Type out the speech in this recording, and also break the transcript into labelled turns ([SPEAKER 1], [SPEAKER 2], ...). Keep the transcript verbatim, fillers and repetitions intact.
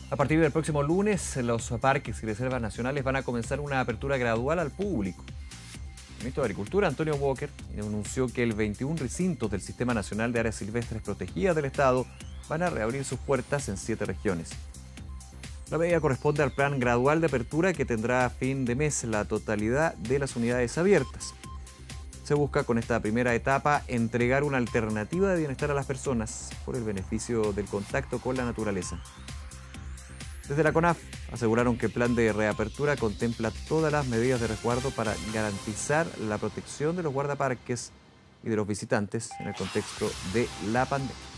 [SPEAKER 1] A partir del próximo lunes, los parques y reservas nacionales van a comenzar una apertura gradual al público. El ministro de Agricultura, Antonio Walker, anunció que el veintiún recintos del Sistema Nacional de Áreas Silvestres Protegidas del Estado van a reabrir sus puertas en siete regiones. La medida corresponde al plan gradual de apertura que tendrá a fin de mes la totalidad de las unidades abiertas. Se busca con esta primera etapa entregar una alternativa de bienestar a las personas por el beneficio del contacto con la naturaleza. Desde la CONAF aseguraron que el plan de reapertura contempla todas las medidas de resguardo para garantizar la protección de los guardaparques y de los visitantes en el contexto de la pandemia.